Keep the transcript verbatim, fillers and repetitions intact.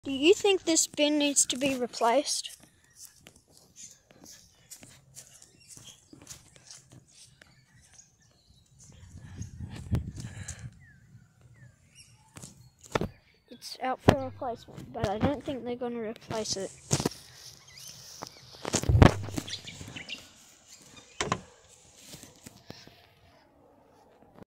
Do you think this bin needs to be replaced? It's out for replacement, but I don't think they're going to replace it.